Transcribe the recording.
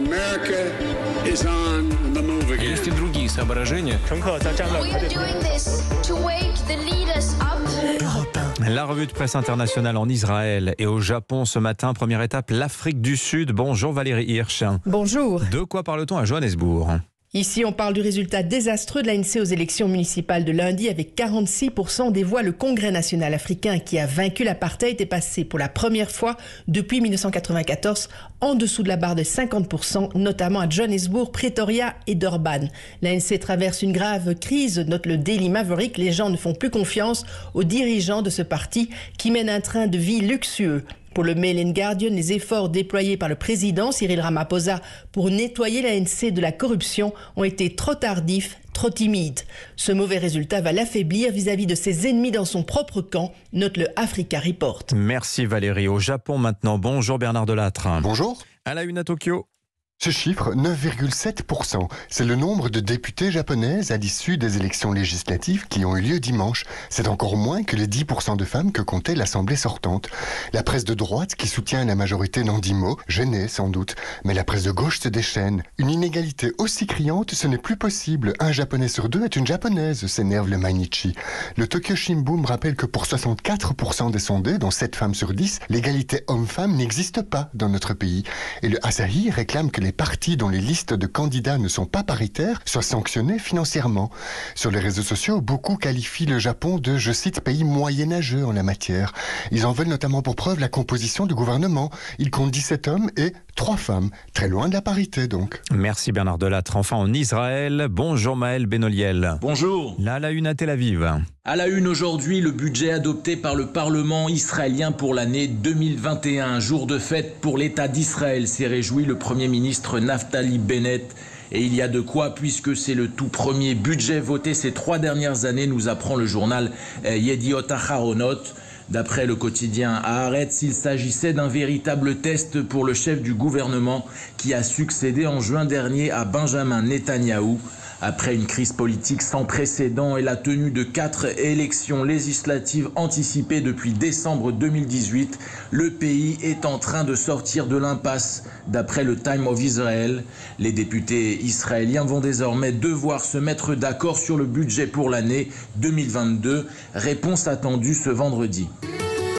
America is on the move again. Есть и другие соображения. We are doing this to wake the leaders up. La revue de presse internationale en Israël et au Japon ce matin. Première étape, l'Afrique du Sud. Bonjour Valérie Hirsch. Bonjour. De quoi parle-t-on à Johannesburg ? Ici, on parle du résultat désastreux de l'ANC aux élections municipales de lundi. Avec 46% des voix, le Congrès national africain qui a vaincu l'apartheid est passé pour la première fois depuis 1994 en dessous de la barre de 50%, notamment à Johannesburg, Pretoria et Durban. L'ANC traverse une grave crise, note le Daily Maverick. Les gens ne font plus confiance aux dirigeants de ce parti qui mène un train de vie luxueux. Pour le Mail and Guardian, les efforts déployés par le président Cyril Ramaphosa pour nettoyer l'ANC de la corruption ont été trop tardifs, trop timides. Ce mauvais résultat va l'affaiblir vis-à-vis de ses ennemis dans son propre camp, note le Africa Report. Merci Valérie. Au Japon maintenant. Bonjour Bernard Delattre. Bonjour. À la une à Tokyo. Ce chiffre, 9,7%, c'est le nombre de députées japonaises à l'issue des élections législatives qui ont eu lieu dimanche. C'est encore moins que les 10% de femmes que comptait l'Assemblée sortante. La presse de droite, qui soutient la majorité, n'en dit mot, gênée sans doute. Mais la presse de gauche se déchaîne. Une inégalité aussi criante, ce n'est plus possible. Un Japonais sur deux est une Japonaise, s'énerve le Mainichi. Le Tokyo Shimbun rappelle que pour 64% des sondés, dont 7 femmes sur 10, l'égalité homme-femme n'existe pas dans notre pays. Et le Asahi réclame que les partis dont les listes de candidats ne sont pas paritaires soient sanctionnés financièrement. Sur les réseaux sociaux, beaucoup qualifient le Japon de, je cite, pays moyenâgeux en la matière. Ils en veulent notamment pour preuve la composition du gouvernement. Il compte 17 hommes et 3 femmes. Très loin de la parité donc. Merci Bernard Delattre. Enfin en Israël, bonjour Maël Benoliel. Bonjour. Là, la une à Tel Aviv. À la une aujourd'hui, le budget adopté par le Parlement israélien pour l'année 2021. Jour de fête pour l'État d'Israël, s'est réjoui le Premier ministre Naftali Bennett. Et il y a de quoi, puisque c'est le tout premier budget voté ces 3 dernières années, nous apprend le journal Yediot Aharonot. D'après le quotidien Haaretz, il s'agissait d'un véritable test pour le chef du gouvernement qui a succédé en juin dernier à Benjamin Netanyahou. Après une crise politique sans précédent et la tenue de 4 élections législatives anticipées depuis décembre 2018, le pays est en train de sortir de l'impasse. D'après le Time of Israel, les députés israéliens vont désormais devoir se mettre d'accord sur le budget pour l'année 2022. Réponse attendue ce vendredi.